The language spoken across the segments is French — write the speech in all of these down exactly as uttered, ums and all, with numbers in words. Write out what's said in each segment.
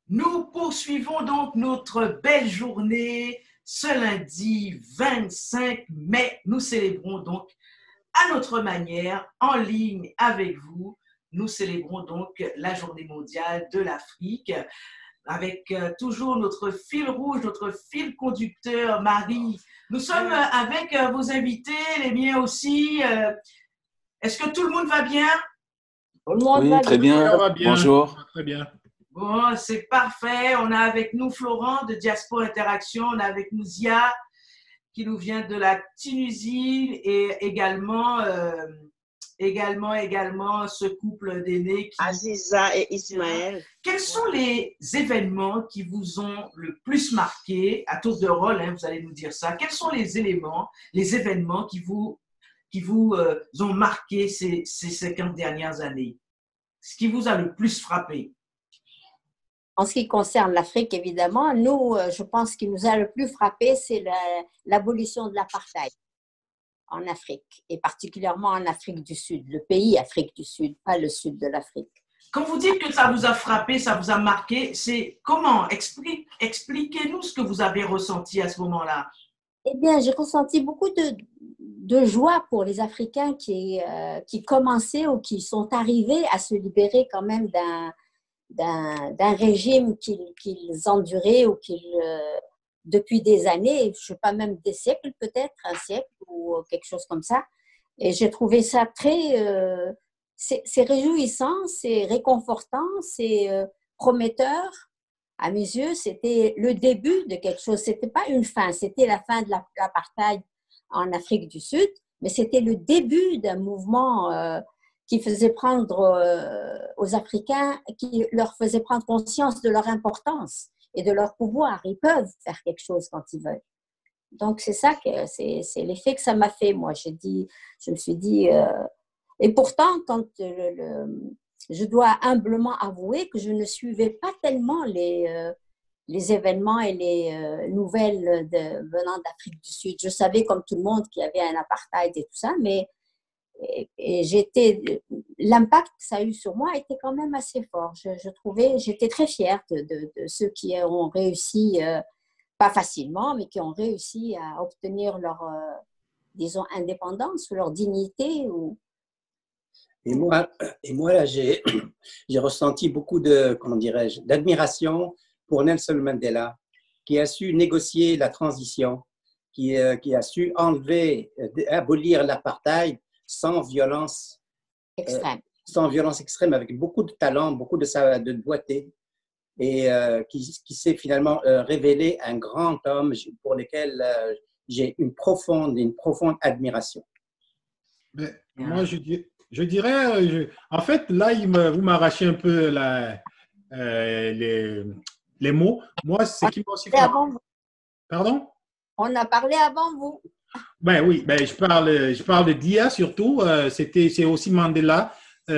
Nous poursuivons donc notre belle journée ce lundi vingt-cinq mai. Nous célébrons donc à notre manière, en ligne avec vous. Nous célébrons donc la journée mondiale de l'Afrique avec euh, toujours notre fil rouge, notre fil conducteur, Marie. Nous sommes avec euh, vos invités, les miens aussi. Euh, Est-ce que tout le monde va bien? Tout le monde Oui, va très bien. bien. Ça va bien. Bonjour. Très bien. Bon, c'est parfait. On a avec nous Florent de Diaspora Interaction. On a avec nous Zia qui nous vient de la Tunisie et également, euh, également, également ce couple d'aînés. Qui... Aziza et Ismaël. Quels sont les événements qui vous ont le plus marqué, à tour de rôle, hein, vous allez nous dire ça. Quels sont les éléments, les événements qui vous, qui vous euh, ont marqué ces, ces cinquante dernières années? Ce qui vous a le plus frappé? En ce qui concerne l'Afrique, évidemment, nous, je pense ce qui nous a le plus frappé, c'est l'abolition de l'apartheid en Afrique, et particulièrement en Afrique du Sud, le pays Afrique du Sud, pas le sud de l'Afrique. Quand vous dites que ça vous a frappé, ça vous a marqué, c'est comment? Explique, expliquez-nous ce que vous avez ressenti à ce moment-là. Eh bien, j'ai ressenti beaucoup de, de joie pour les Africains qui, euh, qui commençaient ou qui sont arrivés à se libérer quand même d'un d'un régime qu'ils qu'ils enduraient ou qu'ils, euh, depuis des années, je ne sais pas, même des siècles peut-être, un siècle ou quelque chose comme ça. Et j'ai trouvé ça très... Euh, c'est réjouissant, c'est réconfortant, c'est euh, prometteur. À mes yeux, c'était le début de quelque chose. Ce n'était pas une fin, c'était la fin de l'apartheid en Afrique du Sud, mais c'était le début d'un mouvement... Euh, qui faisait prendre euh, aux Africains, qui leur faisait prendre conscience de leur importance et de leur pouvoir. Ils peuvent faire quelque chose quand ils veulent. Donc, c'est ça, que c'est l'effet que ça m'a fait, moi. Dit, je me suis dit... Euh, et pourtant, quand le, le, je dois humblement avouer que je ne suivais pas tellement les, euh, les événements et les euh, nouvelles de, venant d'Afrique du Sud. Je savais, comme tout le monde, qu'il y avait un apartheid et tout ça, mais Et, et j'étais, l'impact que ça a eu sur moi était quand même assez fort. Je, je trouvais, j'étais très fière de, de, de ceux qui ont réussi, euh, pas facilement, mais qui ont réussi à obtenir leur, euh, disons, indépendance ou leur dignité. Ou... Et moi, et moi là, j'ai ressenti beaucoup de, comment dirais-je, d'admiration pour Nelson Mandela, qui a su négocier la transition, qui, euh, qui a su enlever, abolir l'apartheid sans violence extrême, euh, sans violence extrême, avec beaucoup de talent, beaucoup de, sa, de doigté, et euh, qui, qui s'est finalement euh, révélé un grand homme pour lequel euh, j'ai une profonde, une profonde admiration. Mais moi, je, je dirais, je, en fait, là, il me, vous m'arrachez un peu la, euh, les, les mots. Moi, c'est qui m'a aussi fait... Pardon? On a parlé avant vous. Ben oui, ben je parle, je parle de Dia surtout. Euh, c'était, c'est aussi Mandela,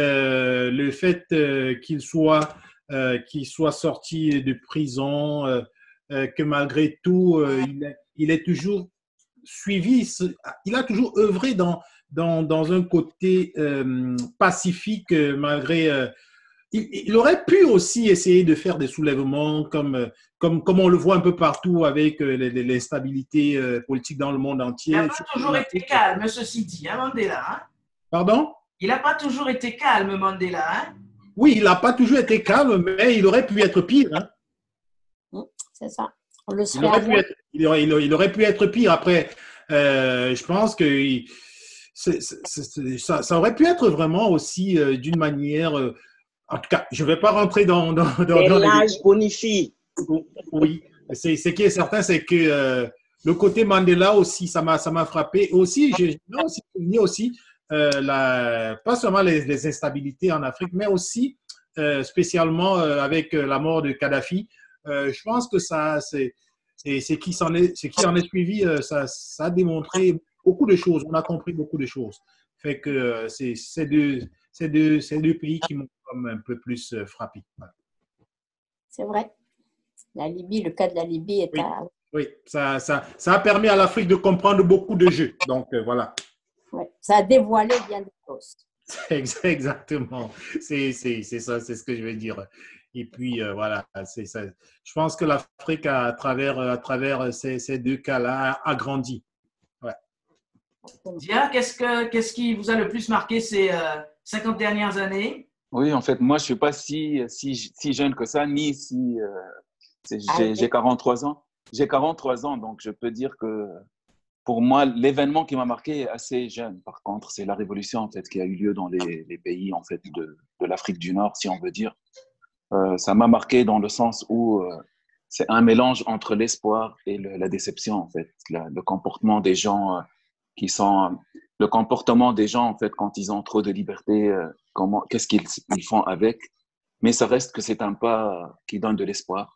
euh, le fait euh, qu'il soit, euh, qu'il soit sorti de prison, euh, euh, que malgré tout, euh, il, est, il est toujours suivi, il a toujours œuvré dans, dans, dans un côté euh, pacifique malgré. Euh, il, il aurait pu aussi essayer de faire des soulèvements comme, comme, comme on le voit un peu partout avec l'instabilité euh, politique dans le monde entier. Il n'a pas toujours été calme, ceci dit, hein, Mandela. Hein? Pardon? Il n'a pas toujours été calme, Mandela. Hein? Oui, il n'a pas toujours été calme, mais il aurait pu être pire. Hein? C'est ça. On le il, aurait pu être, il, aurait, il aurait pu être pire. Après, euh, je pense que il, c'est, c'est, c'est, ça, ça aurait pu être vraiment aussi euh, d'une manière... Euh, en tout cas, je ne vais pas rentrer dans... dans, dans, dans l'âge les... bonifie. Oui, c'est, ce qui est certain, c'est que euh, le côté Mandela aussi, ça m'a ça m'a frappé. Aussi, j'ai aussi souligné aussi, euh, la, pas seulement les, les instabilités en Afrique, mais aussi euh, spécialement euh, avec la mort de Kadhafi. Euh, je pense que ça, c'est ce qui s'en est, ce qui en est suivi, euh, ça, ça a démontré beaucoup de choses. On a compris beaucoup de choses. Fait que euh, c'est ces deux, ces deux, ces deux pays qui m'ont comme un peu plus euh, frappé. Voilà. C'est vrai. La Libye, le cas de la Libye est oui. à... Oui, ça, ça, ça a permis à l'Afrique de comprendre beaucoup de jeux. Donc, euh, voilà. Ouais. Ça a dévoilé bien des choses. Exactement. C'est ça, c'est ce que je veux dire. Et puis, euh, voilà, c'est ça. Je pense que l'Afrique, à travers, à travers ces, ces deux cas-là, a grandi. Ouais. Dia, qu'est-ce que, qu'est-ce qui vous a le plus marqué ces euh, cinquante dernières années? Oui, en fait, moi, je ne suis pas si, si, si jeune que ça, ni si… Euh, j'ai quarante-trois ans. J'ai quarante-trois ans, donc je peux dire que pour moi, l'événement qui m'a marqué est assez jeune. Par contre, c'est la révolution en fait, qui a eu lieu dans les, les pays en fait, de, de l'Afrique du Nord, si on veut dire. Euh, ça m'a marqué dans le sens où euh, c'est un mélange entre l'espoir et le, la déception, en fait. La, le comportement des gens euh, qui sont… Le comportement des gens, en fait, quand ils ont trop de liberté, euh, comment, qu'est-ce qu'ils ils font avec. Mais ça reste que c'est un pas qui donne de l'espoir.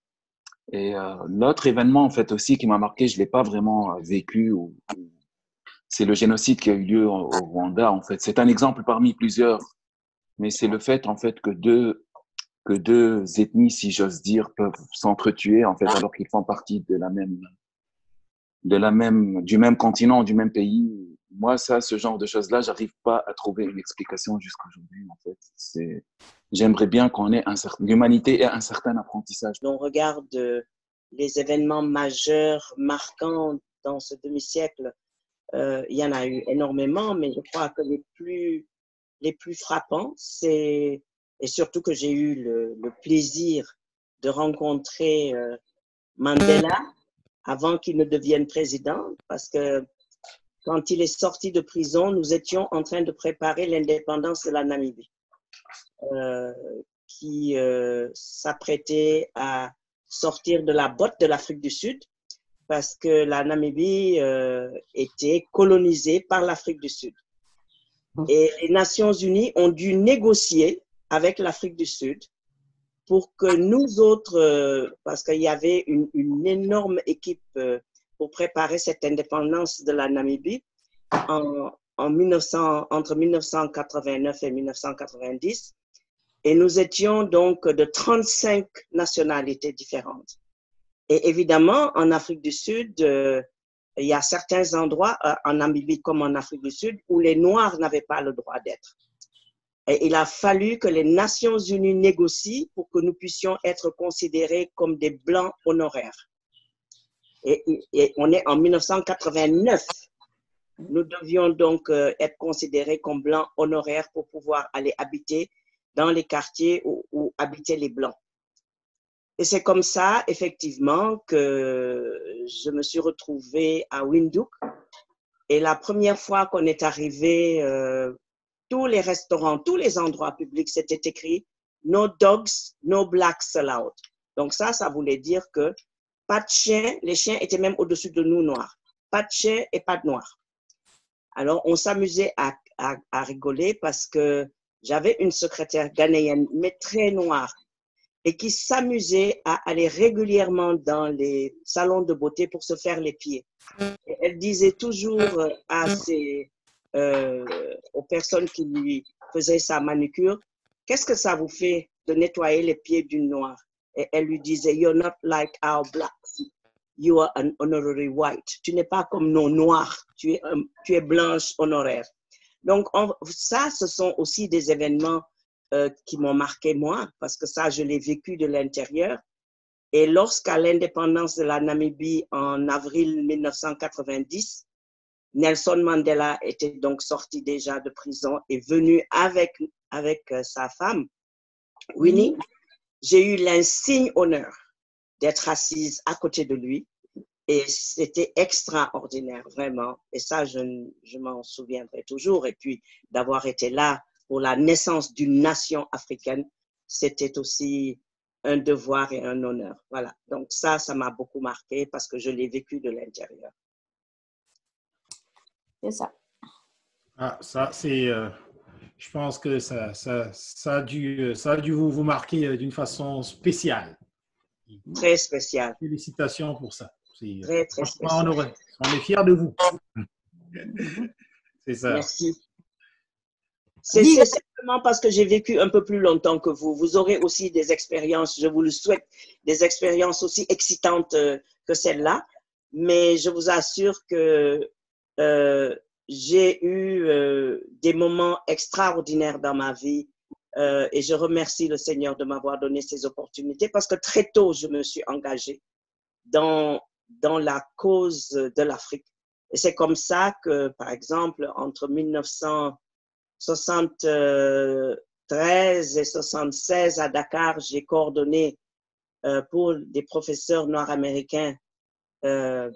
Et euh, l'autre événement, en fait, aussi, qui m'a marqué, je ne l'ai pas vraiment vécu, ou, ou, c'est le génocide qui a eu lieu au, au Rwanda, en fait. C'est un exemple parmi plusieurs, mais c'est le fait, en fait, que deux, que deux ethnies, si j'ose dire, peuvent s'entretuer, en fait, alors qu'ils font partie de la même, de la même, du même continent, du même pays. Moi, ça, ce genre de choses-là, j'arrive pas à trouver une explication jusqu'à aujourd'hui, en fait. C'est… J'aimerais bien qu'on ait un certain… l'humanité ait un certain apprentissage. On regarde euh, les événements majeurs, marquants dans ce demi-siècle. Euh, il y en a eu énormément, mais je crois que les plus, les plus frappants, c'est… Et surtout que j'ai eu le, le plaisir de rencontrer euh, Mandela avant qu'il ne devienne président, parce que quand il est sorti de prison, nous étions en train de préparer l'indépendance de la Namibie. Euh, qui euh, s'apprêtait à sortir de la botte de l'Afrique du Sud parce que la Namibie euh, était colonisée par l'Afrique du Sud. Et les Nations Unies ont dû négocier avec l'Afrique du Sud pour que nous autres, euh, parce qu'il y avait une, une énorme équipe euh, pour préparer cette indépendance de la Namibie en, en mille neuf cents, entre mille neuf cent quatre-vingt-neuf et mille neuf cent quatre-vingt-dix. Et nous étions donc de trente-cinq nationalités différentes. Et évidemment, en Afrique du Sud, euh, il y a certains endroits, euh, en Namibie comme en Afrique du Sud, où les Noirs n'avaient pas le droit d'être. Et il a fallu que les Nations Unies négocient pour que nous puissions être considérés comme des Blancs honoraires. Et, et on est en mille neuf cent quatre-vingt-neuf. Nous devions donc euh, être considérés comme Blancs honoraires pour pouvoir aller habiter dans les quartiers où, où habitaient les Blancs. Et c'est comme ça, effectivement, que je me suis retrouvée à Windhoek. Et la première fois qu'on est arrivé, euh, tous les restaurants, tous les endroits publics, c'était écrit « No dogs, no blacks allowed ». Donc ça, ça voulait dire que pas de chiens, les chiens étaient même au-dessus de nous noirs. Pas de chiens et pas de noirs. Alors, on s'amusait à, à, à rigoler parce que j'avais une secrétaire ghanéenne, mais très noire, et qui s'amusait à aller régulièrement dans les salons de beauté pour se faire les pieds. Et elle disait toujours à ses, euh, aux personnes qui lui faisaient sa manucure, « Qu'est-ce que ça vous fait de nettoyer les pieds d'une noire ?» Et elle lui disait, « You're not like our blacks. You are an honorary white. » Tu n'es pas comme nos noirs, tu es, um, tu es blanche honoraire. Donc, on, ça, ce sont aussi des événements euh, qui m'ont marqué moi, parce que ça, je l'ai vécu de l'intérieur. Et lorsqu'à l'indépendance de la Namibie en avril mille neuf cent quatre-vingt-dix, Nelson Mandela était donc sorti déjà de prison et venu avec, avec euh, sa femme, Winnie. J'ai eu l'insigne honneur d'être assise à côté de lui. Et c'était extraordinaire, vraiment. Et ça, je, je m'en souviendrai toujours. Et puis, d'avoir été là pour la naissance d'une nation africaine, c'était aussi un devoir et un honneur. Voilà. Donc ça, ça m'a beaucoup marqué parce que je l'ai vécu de l'intérieur. C'est ça. Ah, ça, c'est… Euh, je pense que ça, ça, ça, a dû, ça a dû vous, vous marquer d'une façon spéciale. Très spéciale. Félicitations pour ça. Très, très spécial. On, on est fiers de vous. C'est ça. Merci. C'est simplement parce que j'ai vécu un peu plus longtemps que vous. Vous aurez aussi des expériences, je vous le souhaite, des expériences aussi excitantes que celle-là. Mais je vous assure que euh, j'ai eu euh, des moments extraordinaires dans ma vie euh, et je remercie le Seigneur de m'avoir donné ces opportunités parce que très tôt, je me suis engagée dans, dans la cause de l'Afrique. Et c'est comme ça que, par exemple, entre mille neuf cent soixante-treize et soixante-seize à Dakar, j'ai coordonné euh, pour des professeurs noirs américains euh,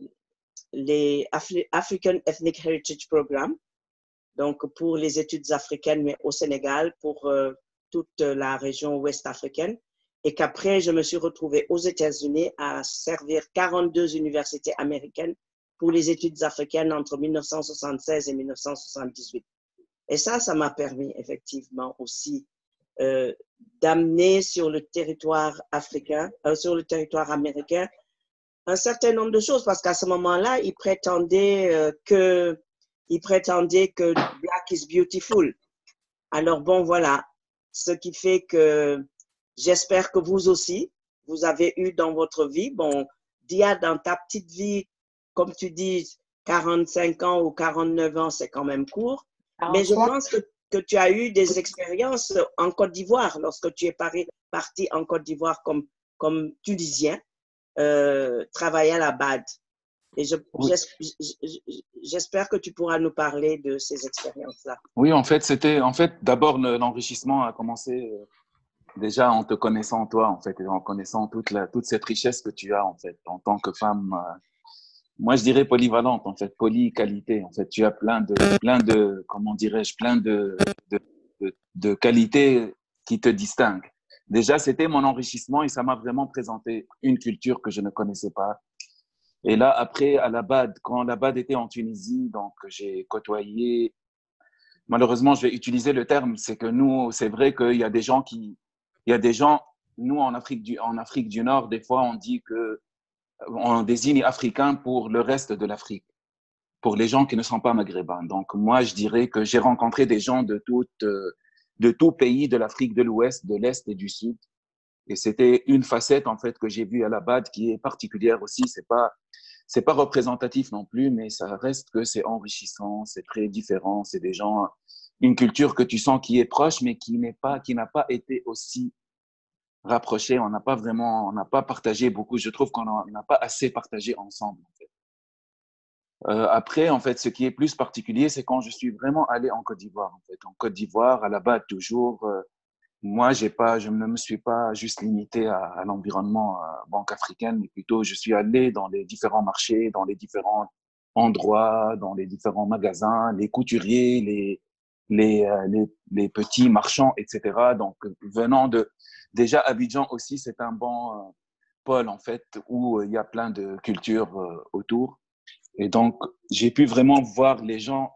les Afri African Ethnic Heritage Program, donc pour les études africaines, mais au Sénégal, pour euh, toute la région ouest africaine. Et qu'après, je me suis retrouvée aux États-Unis à servir quarante-deux universités américaines pour les études africaines entre mille neuf cent soixante-seize et mille neuf cent soixante-dix-huit. Et ça, ça m'a permis effectivement aussi euh, d'amener sur le territoire africain, euh, sur le territoire américain, un certain nombre de choses, parce qu'à ce moment-là, ils prétendaient euh, que, ils prétendaient que Black is beautiful. Alors bon, voilà, ce qui fait que j'espère que vous aussi, vous avez eu dans votre vie, bon, Dia, dans ta petite vie, comme tu dis, quarante-cinq ans ou quarante-neuf ans, c'est quand même court, mais je pense que, que tu as eu des expériences en Côte d'Ivoire, lorsque tu es parti en Côte d'Ivoire comme, comme Tunisien, euh, travailler à la B A D. Et je, Oui. j'espère que tu pourras nous parler de ces expériences-là. Oui, en fait, c'était, en fait, d'abord, l'enrichissement a commencé euh, déjà en te connaissant toi, en fait, et en connaissant toute, la, toute cette richesse que tu as, en fait, en tant que femme. Euh, moi, je dirais polyvalente, en fait, poly-qualité. En fait, tu as plein de, plein de, comment dirais-je, plein de, de, de, de qualités qui te distinguent. Déjà, c'était mon enrichissement et ça m'a vraiment présenté une culture que je ne connaissais pas. Et là, après, à la B A D, quand la B A D était en Tunisie, donc j'ai côtoyé. Malheureusement, je vais utiliser le terme, c'est que nous, c'est vrai qu'il y a des gens qui, il y a des gens, nous en Afrique du, en Afrique du Nord, des fois, on dit que on désigne Africains pour le reste de l'Afrique, pour les gens qui ne sont pas maghrébins. Donc, moi, je dirais que j'ai rencontré des gens de toutes, de tout pays de l'Afrique de l'Ouest, de l'Est et du Sud. Et c'était une facette, en fait, que j'ai vue à la B A D qui est particulière aussi. C'est pas, c'est pas représentatif non plus, mais ça reste que c'est enrichissant, c'est très différent. C'est des gens, une culture que tu sens qui est proche, mais qui n'est pas, qui n'a pas été aussi rapprochée. On n'a pas vraiment, on n'a pas partagé beaucoup. Je trouve qu'on n'a pas assez partagé ensemble, en fait. Euh, après, en fait, ce qui est plus particulier, c'est quand je suis vraiment allé en Côte d'Ivoire, en fait. En Côte d'Ivoire, à la B A D toujours, euh, moi, j'ai pas, je ne me suis pas juste limité à, à l'environnement euh, banque africaine, mais plutôt je suis allé dans les différents marchés, dans les différents endroits, dans les différents magasins, les couturiers, les, les, euh, les, les petits marchands, et cetera. Donc, venant de, déjà, Abidjan aussi, c'est un bon euh, pôle, en fait, où euh, il y a plein de cultures euh, autour. Et donc, j'ai pu vraiment voir les gens,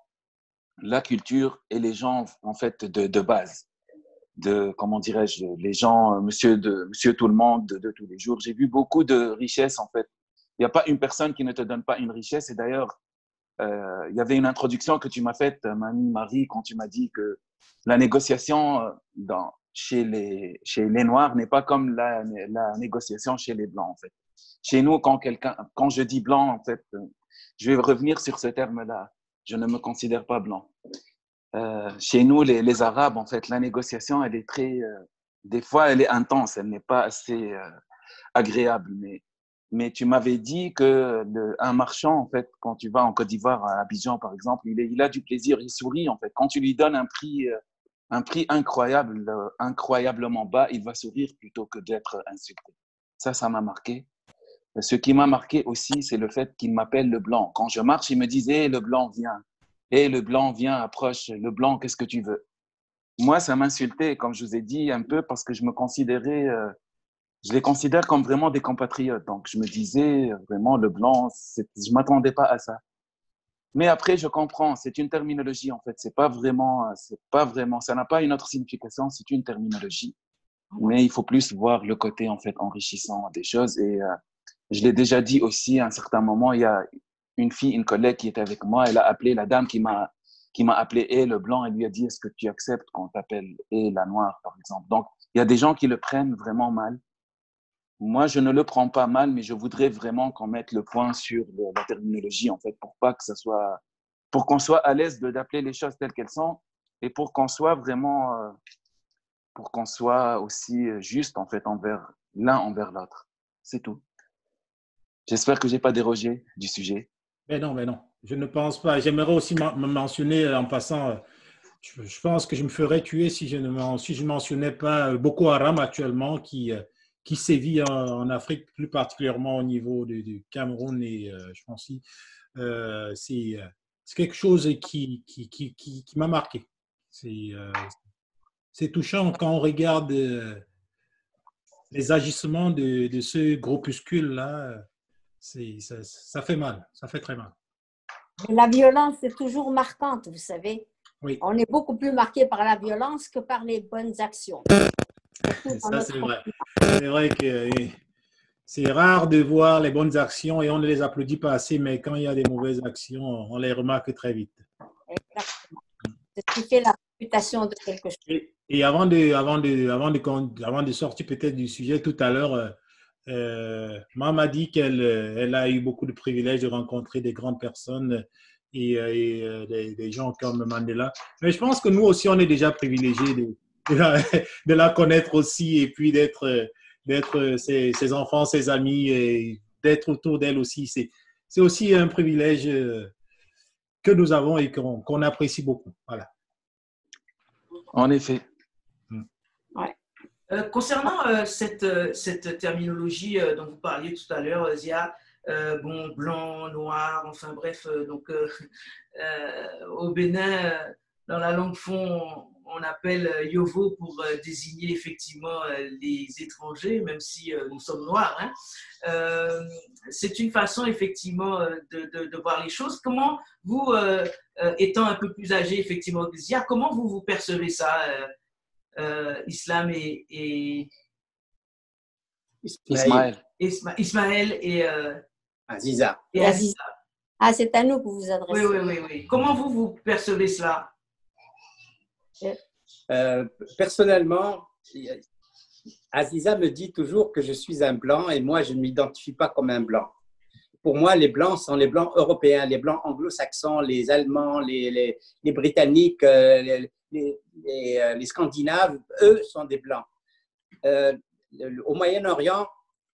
la culture et les gens, en fait, de, de base. De, comment dirais-je, les gens, monsieur, de, monsieur tout le monde de, de tous les jours. J'ai vu beaucoup de richesses, en fait. Il n'y a pas une personne qui ne te donne pas une richesse. Et d'ailleurs, euh, il y avait une introduction que tu m'as faite, Mamie Marie, quand tu m'as dit que la négociation dans, chez, les, chez les Noirs n'est pas comme la, la négociation chez les Blancs, en fait. Chez nous, quand, quelqu'un, quand je dis blanc, en fait, je vais revenir sur ce terme-là. Je ne me considère pas blanc. Euh, chez nous, les, les Arabes, en fait, la négociation, elle est très, euh, des fois, elle est intense, elle n'est pas assez euh, agréable. Mais, mais tu m'avais dit que le, un marchand, en fait, quand tu vas en Côte d'Ivoire, à Abidjan, par exemple, il, est, il a du plaisir, il sourit, en fait. Quand tu lui donnes un prix, euh, un prix incroyable, euh, incroyablement bas, il va sourire plutôt que d'être insulté. Ça, ça m'a marqué. Ce qui m'a marqué aussi, c'est le fait qu'il m'appelle le blanc. Quand je marche, il me disait, le blanc vient. Et le blanc vient, approche, le blanc, qu'est-ce que tu veux? Moi, ça m'insultait, comme je vous ai dit, un peu parce que je me considérais, euh, je les considère comme vraiment des compatriotes. Donc, je me disais, vraiment, le blanc, je ne m'attendais pas à ça. Mais après, je comprends, c'est une terminologie, en fait. C'est pas vraiment, c'est pas vraiment, ça n'a pas une autre signification, c'est une terminologie. Mais il faut plus voir le côté, en fait, enrichissant des choses. Et euh, je l'ai déjà dit aussi, à un certain moment, il y a une fille, une collègue qui était avec moi, elle a appelé la dame qui m'a qui m'a appelé et le blanc, elle lui a dit, est-ce que tu acceptes qu'on t'appelle et la noire, par exemple. Donc, il y a des gens qui le prennent vraiment mal. Moi, je ne le prends pas mal, mais je voudrais vraiment qu'on mette le point sur le, la terminologie, en fait, pour pas que ça soit pour qu'on soit à l'aise d'appeler les choses telles qu'elles sont et pour qu'on soit vraiment, euh, pour qu'on soit aussi juste en fait envers l'un envers l'autre. C'est tout. J'espère que je n'ai pas dérogé du sujet. Mais non, mais non, je ne pense pas. J'aimerais aussi me mentionner en passant, je, je pense que je me ferais tuer si je ne si je mentionnais pas Boko Haram actuellement qui, qui sévit en, en Afrique, plus particulièrement au niveau du, du Cameroun et euh, je pense aussi, euh, c'est quelque chose qui, qui, qui, qui, qui m'a marqué. C'est euh, c'est touchant quand on regarde euh, les agissements de, de ce groupuscule-là. Ça, ça fait mal, ça fait très mal. La violence est toujours marquante, vous savez. Oui. On est beaucoup plus marqué par la violence que par les bonnes actions. Ça, c'est vrai. C'est vrai que c'est rare de voir les bonnes actions et on ne les applaudit pas assez, mais quand il y a des mauvaises actions, on les remarque très vite. Exactement. C'est ce qui fait la réputation de quelque chose. Et, et avant, de, avant, de, avant, de, avant de sortir peut-être du sujet tout à l'heure, Euh, Maman m'a dit qu'elle elle a eu beaucoup de privilèges de rencontrer des grandes personnes et, et euh, des, des gens comme Mandela. Mais je pense que nous aussi, on est déjà privilégiés de, de, la, de la connaître aussi et puis d'être d'être ses, ses enfants, ses amis et d'être autour d'elle aussi. C'est aussi un privilège que nous avons et qu'on qu'on apprécie beaucoup. Voilà. En effet. Ouais. Euh, concernant euh, cette, euh, cette terminologie euh, dont vous parliez tout à l'heure, Zia, euh, bon, blanc, noir, enfin bref, euh, donc euh, euh, au Bénin, euh, dans la langue fon, on appelle euh, Yovo pour euh, désigner effectivement euh, les étrangers, même si euh, nous sommes noirs. Hein. Euh, C'est une façon effectivement de, de, de voir les choses. Comment vous, euh, euh, étant un peu plus âgé effectivement que Zia, comment vous vous percevez ça euh, Euh, Islam et, et Ismaël. Isma, Ismaël et, euh, Aziza. et Aziza. Ah, c'est à nous que vous vous adressez. Oui, oui, oui, oui. Comment vous, vous percevez cela? euh, Personnellement, Aziza me dit toujours que je suis un blanc et moi, je ne m'identifie pas comme un blanc. Pour moi, les blancs sont les blancs européens, les blancs anglo-saxons, les Allemands, les, les, les Britanniques, euh, les, les, les, les Scandinaves, eux sont des blancs. Euh, au Moyen-Orient,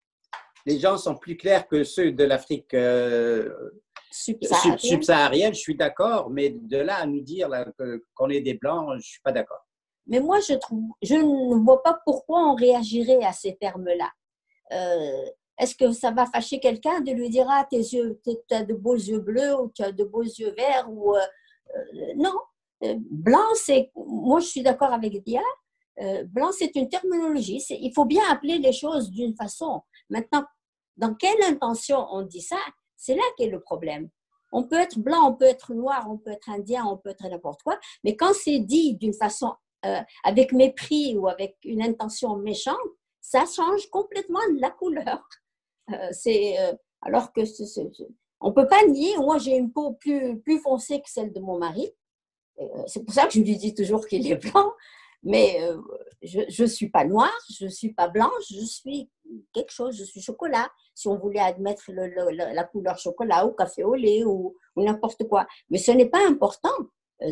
les gens sont plus clairs que ceux de l'Afrique euh, subsaharienne. subsaharienne, je suis d'accord, mais de là à nous dire qu'on est des blancs, je ne suis pas d'accord. Mais moi, je, trouve, je ne vois pas pourquoi on réagirait à ces termes-là. Euh, Est-ce que ça va fâcher quelqu'un de lui dire « Ah, tes yeux, tu as de beaux yeux bleus ou tu as de beaux yeux verts » ou euh, euh, non. Euh, blanc, c'est… Moi, je suis d'accord avec Dia. Euh, blanc, c'est une terminologie. Il faut bien appeler les choses d'une façon. Maintenant, dans quelle intention on dit ça, c'est là qu'est le problème. On peut être blanc, on peut être noir, on peut être indien, on peut être n'importe quoi, mais quand c'est dit d'une façon euh, avec mépris ou avec une intention méchante, ça change complètement la couleur. Euh, c'est, euh, alors que c'est, c'est, on ne peut pas nier, moi j'ai une peau plus, plus foncée que celle de mon mari, euh, c'est pour ça que je lui dis toujours qu'il est blanc, mais euh, je ne suis pas noire, je ne suis pas blanche, je suis quelque chose, je suis chocolat, si on voulait admettre le, le, la couleur chocolat ou café au lait ou, ou n'importe quoi. Mais ce n'est pas important, euh,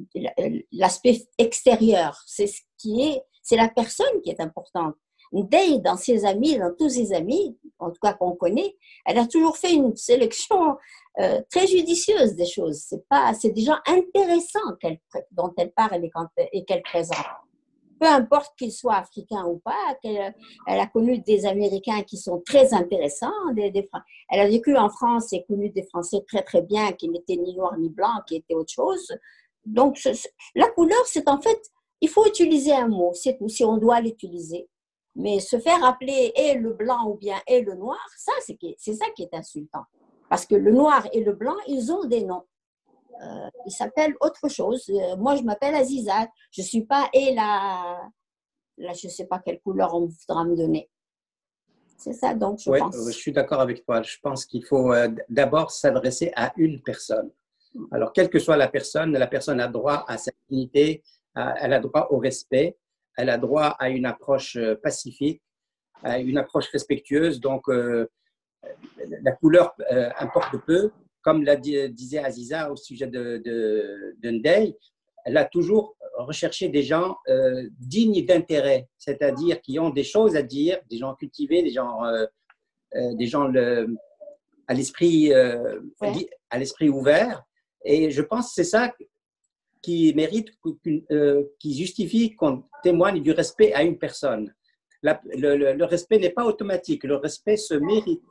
l'aspect extérieur, c'est ce qui est, c'est la personne qui est importante. Ndeye, dans ses amis, dans tous ses amis, en tout cas qu'on connaît, elle a toujours fait une sélection euh, très judicieuse des choses. C'est pas, c'est des gens intéressants qu'elle, dont elle parle et, quand, et qu'elle présente. Peu importe qu'ils soient africains ou pas, qu'elle, elle a connu des Américains qui sont très intéressants. Des, des, elle a vécu en France et connu des Français très très bien, qui n'étaient ni noirs ni blancs, qui étaient autre chose. Donc, ce, la couleur, c'est en fait, il faut utiliser un mot, c'est tout, si on doit l'utiliser. Mais se faire appeler et le blanc ou bien et le noir, ça, c'est, c'est ça qui est insultant. Parce que le noir et le blanc, ils ont des noms. Euh, ils s'appellent autre chose. Euh, moi, je m'appelle Aziza. Je ne suis pas et la, la je ne sais pas quelle couleur on voudra me donner. C'est ça, donc, je oui, pense. Je suis d'accord avec toi. Je pense qu'il faut euh, d'abord s'adresser à une personne. Alors, quelle que soit la personne, la personne a droit à sa dignité, à, elle a droit au respect. Elle a droit à une approche pacifique, à une approche respectueuse. Donc, euh, la couleur euh, importe peu. comme l'a dit, disait Aziza au sujet de, de, de Ndeye, elle a toujours recherché des gens euh, dignes d'intérêt, c'est-à-dire qui ont des choses à dire, des gens cultivés, des gens, euh, euh, des gens le, à l'esprit euh, Ouais. à l'esprit ouvert. Et je pense que c'est ça qui mérite, euh, qui justifie qu'on témoigne du respect à une personne. La, le, le, le respect n'est pas automatique, le respect se mérite.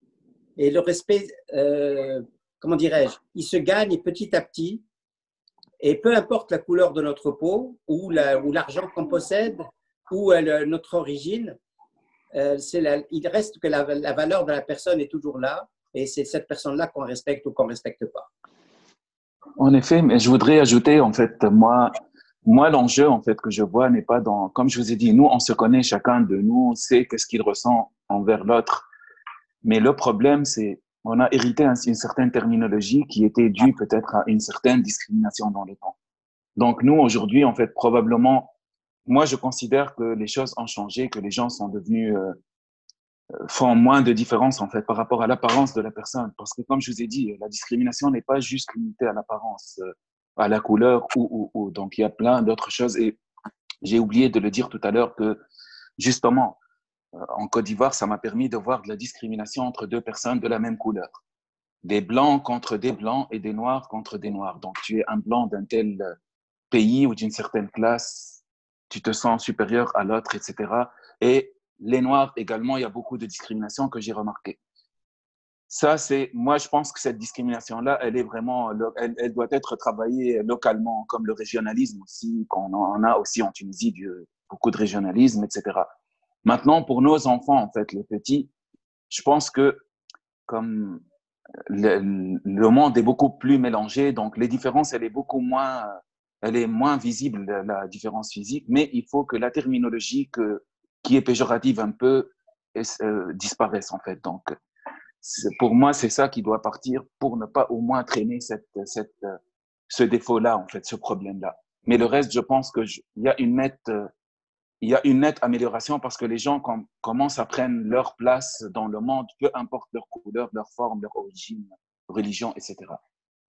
Et le respect, euh, comment dirais-je, il se gagne petit à petit. Et peu importe la couleur de notre peau ou la, ou l'argent qu'on possède ou euh, notre origine, euh, c'est la, il reste que la, la valeur de la personne est toujours là. Et c'est cette personne-là qu'on respecte ou qu'on ne respecte pas. En effet, mais je voudrais ajouter, en fait, moi, moi l'enjeu, en fait, que je vois n'est pas dans, comme je vous ai dit, nous, on se connaît, chacun de nous sait qu'est-ce qu'il ressent envers l'autre. Mais le problème, c'est, on a hérité une certaine terminologie qui était due peut-être à une certaine discrimination dans le temps. Donc, nous, aujourd'hui, en fait, probablement, moi, je considère que les choses ont changé, que les gens sont devenus, euh, font moins de différence, en fait, par rapport à l'apparence de la personne. Parce que, comme je vous ai dit, la discrimination n'est pas juste limitée à l'apparence, euh, à la couleur ou, ou, ou. Donc, il y a plein d'autres choses. Et j'ai oublié de le dire tout à l'heure que, justement, euh, en Côte d'Ivoire, ça m'a permis de voir de la discrimination entre deux personnes de la même couleur. Des blancs contre des blancs et des noirs contre des noirs. Donc, tu es un blanc d'un tel pays ou d'une certaine classe, tu te sens supérieur à l'autre, et cetera. Et les noirs également, il y a beaucoup de discrimination que j'ai remarqué. Ça, c'est, moi, je pense que cette discrimination-là, elle est vraiment, elle, elle doit être travaillée localement, comme le régionalisme aussi, qu'on en a aussi en Tunisie, du, beaucoup de régionalisme, et cetera. Maintenant, pour nos enfants, en fait, les petits, je pense que comme le, le monde est beaucoup plus mélangé, donc les différences, elle est beaucoup moins, elle est moins visible, la différence physique, mais il faut que la terminologie que, qui est péjorative un peu euh, disparaisse, en fait. Donc, pour moi, c'est ça qui doit partir pour ne pas au moins traîner cette, cette, ce défaut-là, en fait, ce problème-là. Mais le reste, je pense qu'il y a une nette, il y a une nette amélioration parce que les gens com commencent à prendre leur place dans le monde, peu importe leur couleur, leur forme, leur origine, religion, et cetera.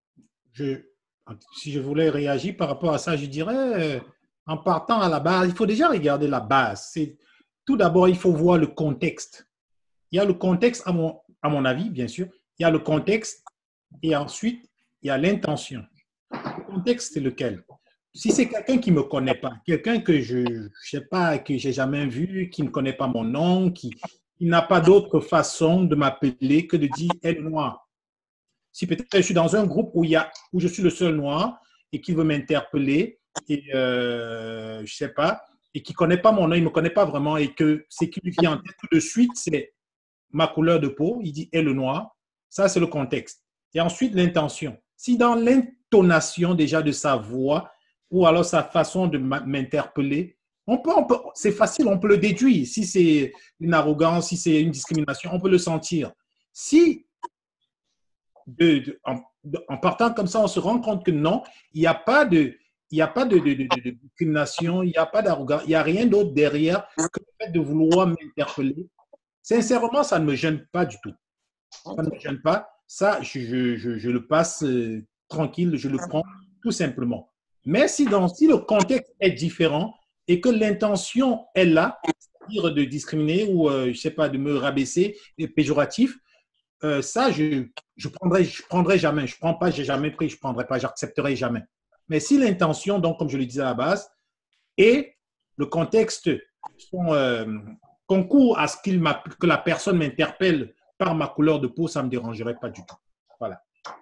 Je, si je voulais réagir par rapport à ça, je dirais, en partant à la base, il faut déjà regarder la base. Tout d'abord, il faut voir le contexte. Il y a le contexte, à mon, à mon avis, bien sûr. Il y a le contexte et ensuite, il y a l'intention. Le contexte, c'est lequel? Si c'est quelqu'un qui ne me connaît pas, quelqu'un que je ne sais pas, que je n'ai jamais vu, qui ne connaît pas mon nom, qui, qui n'a pas d'autre façon de m'appeler que de dire « elle noir ». Si peut-être je suis dans un groupe où, il y a, où je suis le seul noir et qu'il veut m'interpeller, et euh, je ne sais pas, et qui ne connaît pas mon nom, il ne me connaît pas vraiment, et que c'est qui lui vient en tête tout de suite, c'est ma couleur de peau, il dit « elle le noir », ça c'est le contexte. Et ensuite l'intention. Si dans l'intonation déjà de sa voix, ou alors sa façon de m'interpeller, on peut, on peut, c'est facile, on peut le déduire. Si c'est une arrogance, si c'est une discrimination, on peut le sentir. Si, de, de, en, de, en partant comme ça, on se rend compte que non, il n'y a pas de, il n'y a pas de, de, de, de, de discrimination, il n'y a pas d'arrogance, il n'y a rien d'autre derrière que le fait de vouloir m'interpeller. Sincèrement, ça ne me gêne pas du tout. Ça ne me gêne pas. Ça, je, je, je le passe euh, tranquille, je le prends tout simplement. Mais si, dans, si le contexte est différent et que l'intention est là, c'est-à-dire de discriminer ou, euh, je ne sais pas, de me rabaisser, et péjoratif, euh, ça, je ne prendrai, je prendrai jamais. Je ne prends pas, je n'ai jamais pris, je ne prendrai pas, j'accepterai jamais. Mais si l'intention, donc, comme je le disais à la base, et le contexte sont, euh, concourent à ce qu'il que la personne m'interpelle par ma couleur de peau, ça ne me dérangerait pas du tout. Voilà.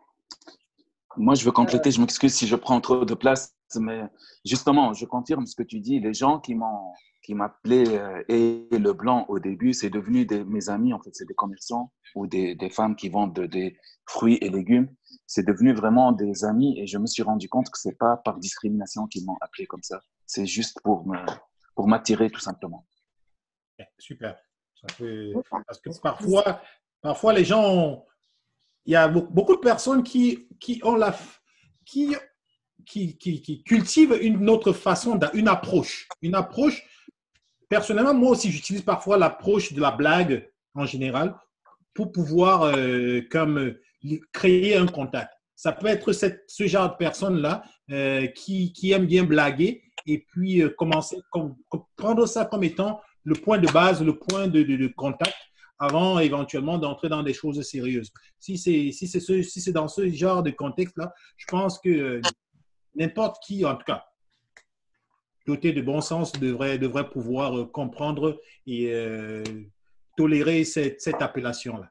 Moi, je veux compléter, je m'excuse si je prends trop de place, mais justement, je confirme ce que tu dis. Les gens qui m'ont qui m'appelaient euh, et le blanc au début, c'est devenu des, mes amis, en fait, c'est des commerçants ou des, des femmes qui vendent de, des fruits et légumes. C'est devenu vraiment des amis et je me suis rendu compte que c'est pas par discrimination qu'ils m'ont appelé comme ça. C'est juste pour me, pour m'attirer tout simplement. Super. Ça fait, parce que parfois, parfois les gens ont, il y a beaucoup de personnes qui, qui, ont la, qui, qui, qui, qui cultivent une autre façon, une approche. Une approche, personnellement, moi aussi, j'utilise parfois l'approche de la blague en général pour pouvoir euh, comme, créer un contact. Ça peut être cette, ce genre de personnes-là euh, qui, qui aiment bien blaguer et puis euh, commencer, comme, prendre ça comme étant le point de base, le point de, de, de contact avant éventuellement d'entrer dans des choses sérieuses. Si c'est si c'est ce, si c'est dans ce genre de contexte-là, je pense que euh, n'importe qui, en tout cas, doté de bon sens, devrait, devrait pouvoir euh, comprendre et euh, tolérer cette, cette appellation-là.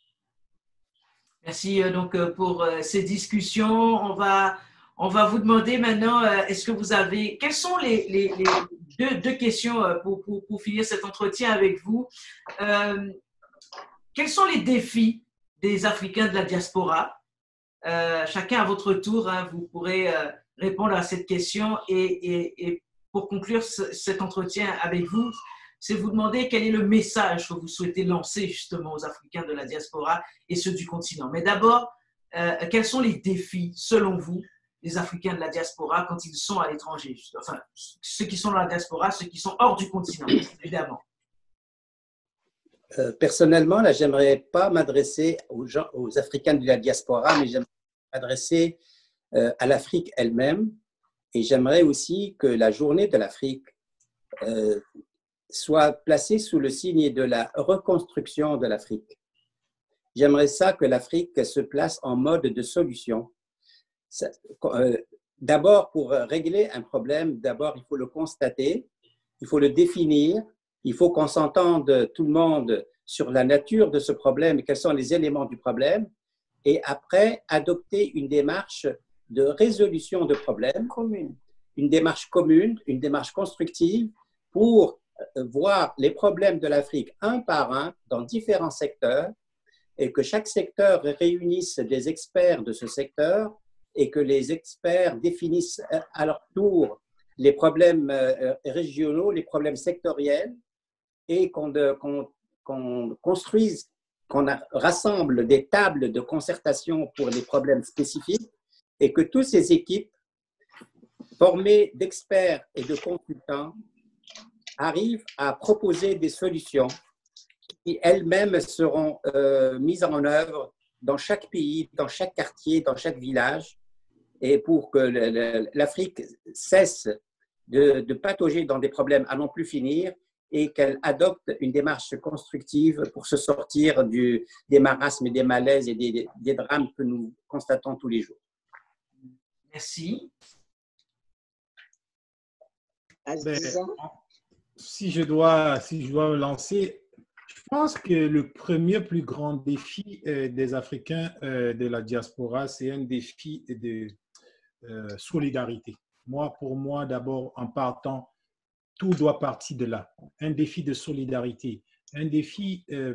Merci donc pour ces discussions. On va, on va vous demander maintenant, est-ce que vous avez, quelles sont les, les, les deux, deux questions pour, pour, pour finir cet entretien avec vous. Euh, quels sont les défis des Africains de la diaspora? Euh, chacun à votre tour, hein, vous pourrez euh, répondre à cette question et, et, et pour conclure ce, cet entretien avec vous, c'est vous demander quel est le message que vous souhaitez lancer justement aux Africains de la diaspora et ceux du continent. Mais d'abord, euh, quels sont les défis, selon vous, des Africains de la diaspora quand ils sont à l'étranger? Enfin, ceux qui sont dans la diaspora, ceux qui sont hors du continent, évidemment. Euh, personnellement, là, j'aimerais pas m'adresser aux gens, aux Africains de la diaspora, mais j'aimerais m'adresser euh, à l'Afrique elle-même. Et j'aimerais aussi que la journée de l'Afrique euh, soit placée sous le signe de la reconstruction de l'Afrique. J'aimerais ça que l'Afrique se place en mode de solution. D'abord, pour régler un problème, d'abord, il faut le constater, il faut le définir, il faut qu'on s'entende tout le monde sur la nature de ce problème et quels sont les éléments du problème, et après, adopter une démarche de résolution de problèmes commune, une démarche commune, une démarche constructive pour voir les problèmes de l'Afrique un par un dans différents secteurs et que chaque secteur réunisse des experts de ce secteur et que les experts définissent à leur tour les problèmes régionaux, les problèmes sectoriels et qu'on qu'on, qu'on construise, qu'on rassemble des tables de concertation pour les problèmes spécifiques et que toutes ces équipes formées d'experts et de consultants arrivent à proposer des solutions qui elles-mêmes seront euh, mises en œuvre dans chaque pays, dans chaque quartier, dans chaque village, et pour que l'Afrique cesse de, de patauger dans des problèmes à n'en plus finir et qu'elle adopte une démarche constructive pour se sortir du, des marasmes, des malaises et des, des drames que nous constatons tous les jours. Merci. Ben, si je dois, si je dois me lancer, je pense que le premier plus grand défi euh, des Africains euh, de la diaspora, c'est un défi de euh, solidarité. Moi, pour moi, d'abord, en partant, tout doit partir de là. Un défi de solidarité, un défi euh,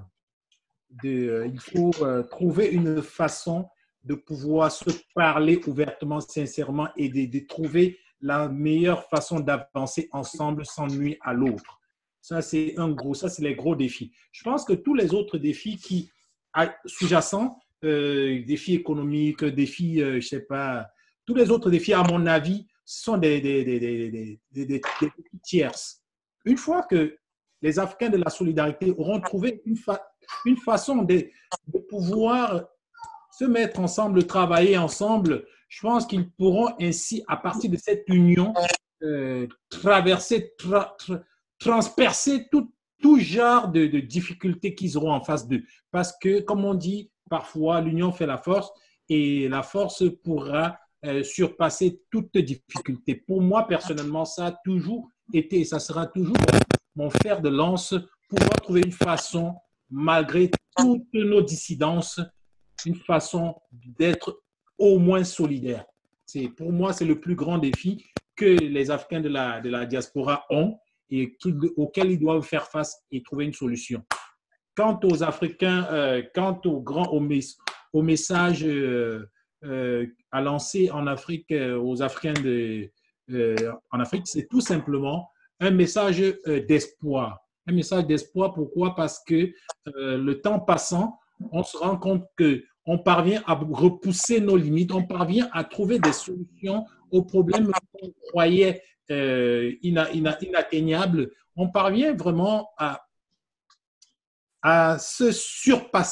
de, euh, il faut euh, trouver une façon de pouvoir se parler ouvertement, sincèrement et de, de trouver la meilleure façon d'avancer ensemble sans nuire à l'autre. Ça, c'est un gros, ça, c'est les gros défis. Je pense que tous les autres défis qui sous-jacents, euh, défis économiques, défis, euh, je sais pas, tous les autres défis, à mon avis, sont des, des, des, des, des, des, des, des tierces. Une fois que les Africains de la solidarité auront trouvé une, fa une façon de, de pouvoir se mettre ensemble, travailler ensemble, je pense qu'ils pourront ainsi, à partir de cette union, euh, traverser, tra tra transpercer tout, tout genre de, de difficultés qu'ils auront en face d'eux. Parce que, comme on dit, parfois, l'union fait la force et la force pourra euh, surpasser toute difficulté. Pour moi, personnellement, ça a toujours été et ça sera toujours mon fer de lance pour pouvoir trouver une façon, malgré toutes nos dissidences, une façon d'être au moins solidaire. Pour moi, c'est le plus grand défi que les Africains de la, de la diaspora ont et qui, auquel ils doivent faire face et trouver une solution. Quant aux Africains, euh, quant au, grand, au, mes, au message euh, euh, à lancer en Afrique, euh, aux Africains de, euh, en Afrique, c'est tout simplement un message euh, d'espoir. Un message d'espoir, pourquoi? Parce que euh, le temps passant, on se rend compte qu'on parvient à repousser nos limites, on parvient à trouver des solutions aux problèmes qu'on croyait euh, ina, ina, inatteignables. On parvient vraiment à, à se surpasser.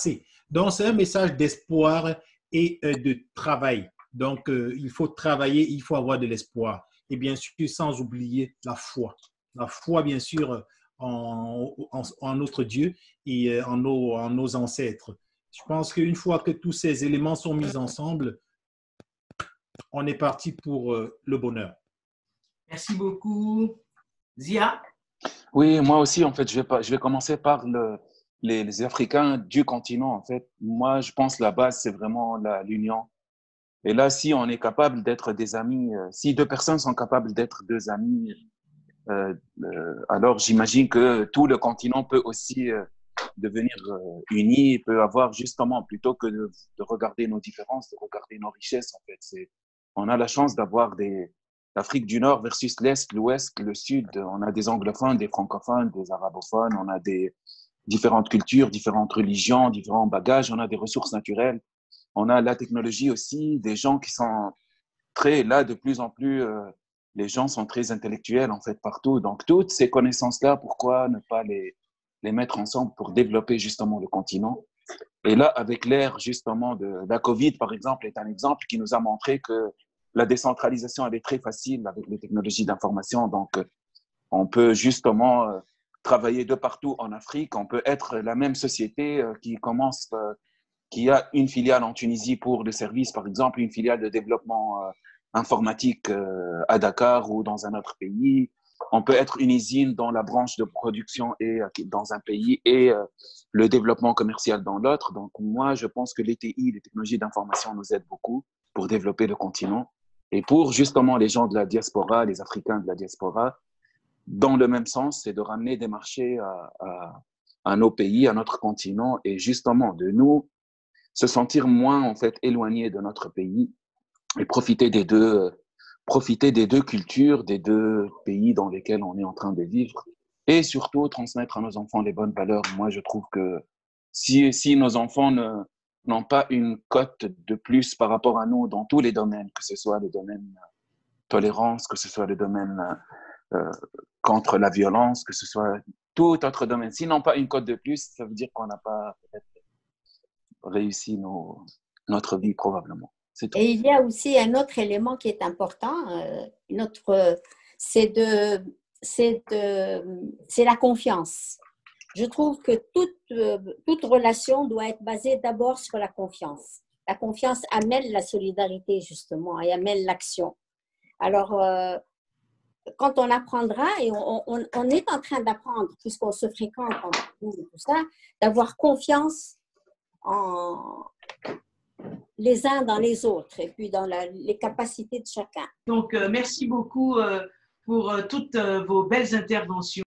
Donc, c'est un message d'espoir et euh, de travail. Donc, euh, il faut travailler, il faut avoir de l'espoir. Et bien sûr, sans oublier la foi. La foi, bien sûr, en, en, en notre Dieu et en nos, en nos ancêtres. Je pense qu'une fois que tous ces éléments sont mis ensemble, on est parti pour euh, le bonheur. Merci beaucoup. Zia? Oui, moi aussi, en fait, je vais, pas, je vais commencer par le, les, les Africains du continent. En fait, moi, je pense que la base, c'est vraiment l'union. Et là, si on est capable d'être des amis, euh, si deux personnes sont capables d'être deux amis, euh, euh, alors j'imagine que tout le continent peut aussi euh, devenir euh, uni, peut avoir justement, plutôt que de, de regarder nos différences, de regarder nos richesses, en fait. C'est, on a la chance d'avoir des l'Afrique du Nord versus l'Est, l'Ouest, le Sud. On a des anglophones, des francophones, des arabophones, on a des différentes cultures, différentes religions, différents bagages, on a des ressources naturelles. On a la technologie aussi, des gens qui sont très, là, de plus en plus, euh, les gens sont très intellectuels, en fait, partout. Donc, toutes ces connaissances-là, pourquoi ne pas les, les mettre ensemble pour développer justement le continent? Et là, avec l'ère, justement, de la COVID, par exemple, est un exemple qui nous a montré que la décentralisation, elle est très facile avec les technologies d'information. Donc, on peut justement euh, travailler de partout en Afrique. On peut être la même société euh, qui commence... Euh, qui a une filiale en Tunisie pour le service, par exemple, une filiale de développement euh, informatique euh, à Dakar ou dans un autre pays. On peut être une usine dont la branche de production est euh, dans un pays et euh, le développement commercial dans l'autre. Donc, moi, je pense que les T I, les technologies d'information, nous aident beaucoup pour développer le continent et pour justement les gens de la diaspora, les Africains de la diaspora, dans le même sens, c'est de ramener des marchés à, à, à nos pays, à notre continent et justement de nous se sentir moins en fait éloigné de notre pays et profiter des deux, euh, profiter des deux cultures, des deux pays dans lesquels on est en train de vivre et surtout transmettre à nos enfants les bonnes valeurs. Moi, je trouve que si, si nos enfants ne, n'ont pas une cote de plus par rapport à nous dans tous les domaines, que ce soit le domaine tolérance, que ce soit le domaine euh, contre la violence, que ce soit tout autre domaine, s'ils n'ont pas une cote de plus, ça veut dire qu'on n'a pas peut-être réussi nos, notre vie probablement. Et il y a aussi un autre élément qui est important, euh, notre, c'est de, c'est de, c'est la confiance. Je trouve que toute, euh, toute relation doit être basée d'abord sur la confiance. La confiance amène la solidarité justement et amène l'action. Alors, euh, quand on apprendra, et on, on, on est en train d'apprendre, puisqu'on se fréquente en tout ça, d'avoir confiance en les uns dans les autres et puis dans la, les capacités de chacun. Donc, euh, merci beaucoup euh, pour euh, toutes euh, vos belles interventions.